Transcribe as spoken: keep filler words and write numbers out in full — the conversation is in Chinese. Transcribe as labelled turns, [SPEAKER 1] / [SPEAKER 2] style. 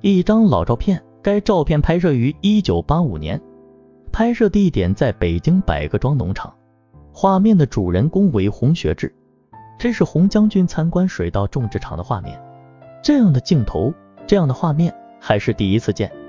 [SPEAKER 1] 一张老照片，该照片拍摄于一九八五年，拍摄地点在北京百个庄农场。画面的主人公为洪学智，这是洪将军参观水稻种植场的画面。这样的镜头，这样的画面还是第一次见。